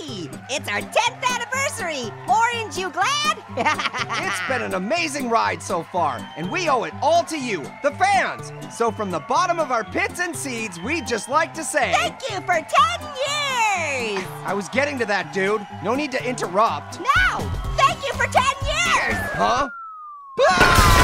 Hey! It's our 10th anniversary! Orange, you glad? It's been an amazing ride so far, and we owe it all to you, the fans! So from the bottom of our pits and seeds, we'd just like to say... Thank you for 10 years! I was getting to that, dude. No need to interrupt. No! Thank you for 10 years! Huh? Ah!